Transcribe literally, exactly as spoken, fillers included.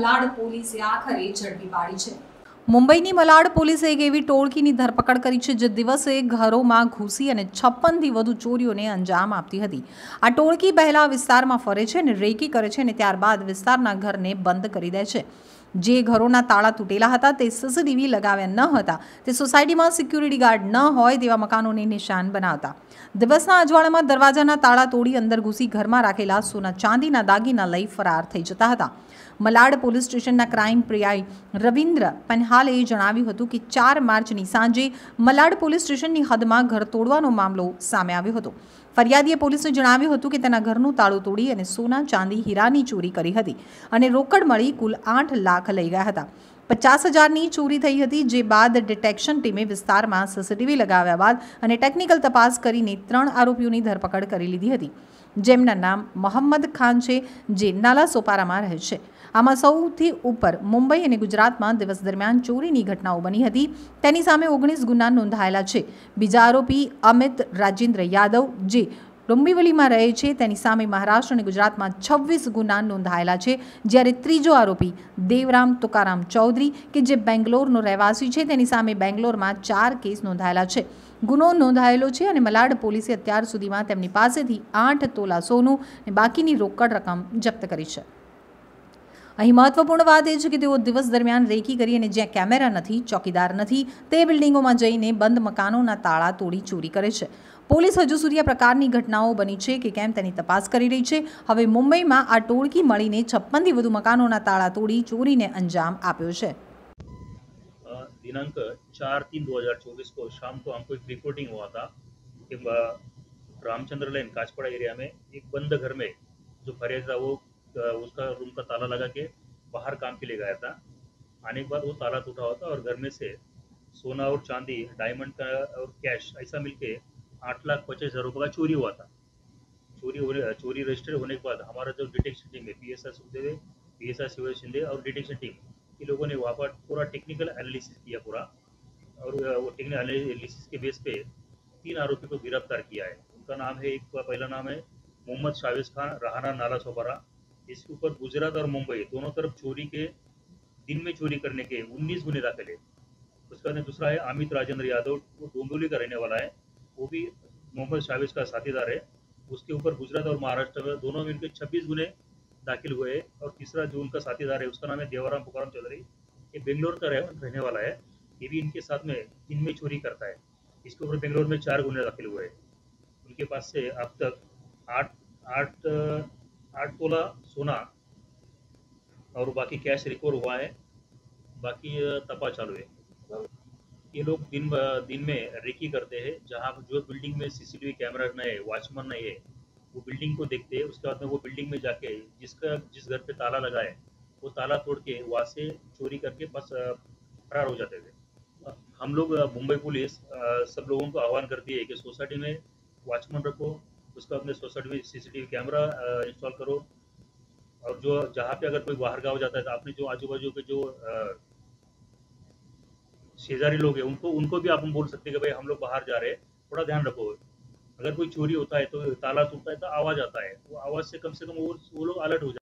મલાડ પોલીસે આખરે ઝડપી પાડી છે। મુંબઈની મલાડ પોલીસે એક એવી ટોળકીની ધરપકડ કરી છે જે દિવસે ઘરોમાં ઘૂસી અને છપ્પનથી વધુ ચોરીઓને અંજામ આપતી હતી। આ ટોળકી પહેલા વિસ્તારમાં ફરે છે અને રેકી કરે છે અને ત્યારબાદ વિસ્તારના ઘરને બંધ કરી દે છે। જે ઘરોના તાળા તૂટેલા હતા તે સીસીટીવી લગાવ્યા ન હતા તે સોસાયટીમાં સિક્યુરિટી ગાર્ડ ન હોય તેવા મકાનોને નિશાન બનાવતા દિવસના અજવાળામાં દરવાજાના તાળા તોડી અંદર ઘૂસી ઘરમાં રાખેલા સોના ચાંદીના દાગીના લઈ ફરાર થઈ જતા હતા। મલાડ પોલીસ સ્ટેશનના ક્રાઇમ પીઆઈ રવિન્દ્ર પન્હાલે જણાવ્યું હતું કે ચાર માર્ચની સાંજે મલાડ પોલીસ સ્ટેશનની હદમાં ઘર તોડવાનો મામલો સામે આવ્યો હતો। ફરિયાદીએ પોલીસને જણાવ્યું હતું કે તેના ઘરનું તાળું તોડી અને સોના ચાંદી હીરાની ચોરી કરી હતી અને રોકડ મળી કુલ આઠ લાખ લઈ ગયા હતા। પચાસ હજારની ચોરી થઈ હતી, જે બાદ ડિટેક્શન ટીમે વિસ્તારમાં સીસીટીવી લગાવ્યા બાદ અને ટેકનિકલ તપાસ કરીને ત્રણ આરોપીઓની ધરપકડ કરી લીધી હતી, જેમના નામ મોહમ્મદ ખાન છે, જે નાલા સોપારામાં રહે છે। આમાં સૌથી ઉપર મુંબઈ અને ગુજરાતમાં દિવસ દરમિયાન ચોરીની ઘટનાઓ બની હતી, તેની સામે ઓગણીસ ગુના નોંધાયેલા છે। બીજા આરોપી અમિત રાજેન્દ્ર યાદવ, જે ડોંબિવલીમાં રહે છે, તેની સામે મહારાષ્ટ્ર અને ગુજરાતમાં છવ્વીસ ગુના નોંધાયેલા છે, જ્યારે ત્રીજો આરોપી દેવરામ તુકારામ ચૌધરી, કે જે બેંગ્લોરનો રહેવાસી છે, તેની સામે બેંગ્લોરમાં ચાર કેસ નોંધાયેલા છે। ગુનો નોંધાયેલો છે અને મલાડ પોલીસે અત્યાર સુધીમાં તેમની પાસેથી આઠ તોલા સોનું અને બાકીની રોકડ રકમ જપ્ત કરી છે। અહીં મહત્વપૂર્ણ વાત એ છે કે તેઓ દિવસ દરમિયાન રેકી કરી અને જ્યાં કેમેરા નથી, ચોકીદાર નથી, તે બિલ્ડિંગોમાં જઈને બંધ મકાનોના તાળા તોડી ચોરી કરે છે। પોલીસ હજુ સુધી આ પ્રકારની ઘટનાઓ બની છે કે કેમ તેની તપાસ કરી રહી છે। હવે મુંબઈમાં આ ટોળકી મળીને છપ્પનથી વધુ મકાનોના તાળા તોડી ચોરીને અંજામ આપ્યો છે। दिनांक चार तीन दो हजार चौबीस को शाम को हमको एक रिपोर्टिंग हुआ था कि रामचंद्र लेन काचपड़ा एरिया में एक बंद घर में जो फरियादी था वो उसका रूम का ताला लगा के बाहर काम के लिए गया था। आने के बाद वो ताला टूटा हुआ था और घर में से सोना और चांदी, डायमंड का और कैश ऐसा मिलके आठ लाख पचास हजार रुपये का चोरी हुआ था। चोरी होने चोरी रजिस्टर होने के बाद हमारा जो डिटेक्शन टीम है, P S R Sukhdev, P S R Shiv Shinde और डिटेक्शन टीम, ये लोगों ने वहाँ पर पूरा टेक्निकल एनालिसिस किया पूरा, और वो टेक्निकल एनालिसिस के बेस पे तीन आरोपी को गिरफ्तार किया है। उनका नाम है, एक का पहला नाम है मोहम्मद शावेज खान, रहाना नाला सोपारा। इसके ऊपर गुजरात और मुंबई दोनों तरफ चोरी के, दिन में चोरी करने के उन्नीस गुने दाखिल है। उसके बाद दूसरा है अमित राजेंद्र यादव, वो डोंबिवली का रहने वाला है, वो भी मोहम्मद शावेज का साथीदार है। उसके ऊपर गुजरात और महाराष्ट्र में दोनों में उनके छब्बीस गुने दाखिल हुए हैं। और तीसरा जो उनका साथीदार है उसका नाम है देवराम पुकाराम चौधरी, ये बेंगलोर का रहने वाला है, ये भी इनके साथ में दिन में चोरी करता है। इसके ऊपर बेंगलोर में चार गुने दाखिल हुए हैं। उनके पास से अब तक आठ आठ आठ तोला सोना और बाकी कैश रिकवर हुआ है, बाकी तपास चालू है। ये लोग दिन दिन में रेकी करते हैं, जहाँ जो बिल्डिंग में सीसीटीवी कैमरा नहीं है, वॉचमैन नहीं है, वो बिल्डिंग को देखते हैं। उसके बाद में वो बिल्डिंग में जाके जिसका जिस घर पे ताला लगा है वो ताला तोड़ के वहाँ से चोरी करके बस फरार हो जाते थे। हम लोग मुंबई पुलिस सब लोगों को आह्वान करती है कि सोसाइटी में वॉचमैन रखो, उसका अपने सोसाइटी में सीसीटीवी कैमरा इंस्टॉल करो, और जो जहाँ पे अगर कोई बाहर गाँव जाता है तो आपने जो आजू बाजू के जो शेजारी लोग हैं उनको उनको भी आप बोल सकते हैं कि भाई हम लोग बाहर जा रहे हैं, थोड़ा ध्यान रखो। अगर कोई चोरी होता है तो ताला टूटता है तो आवाज़ आता है, वो आवाज़ से कम से कम वो वो लोग अलर्ट हो जाते हैं।